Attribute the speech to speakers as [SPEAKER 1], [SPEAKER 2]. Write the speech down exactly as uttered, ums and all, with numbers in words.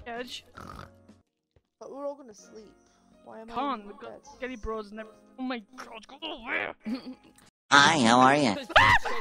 [SPEAKER 1] Edge.
[SPEAKER 2] But we're all gonna sleep. Why am I
[SPEAKER 1] Con,
[SPEAKER 2] in
[SPEAKER 1] the
[SPEAKER 2] bed?
[SPEAKER 1] Getty Bros never. Oh my god, go away!
[SPEAKER 3] Hi, how are you?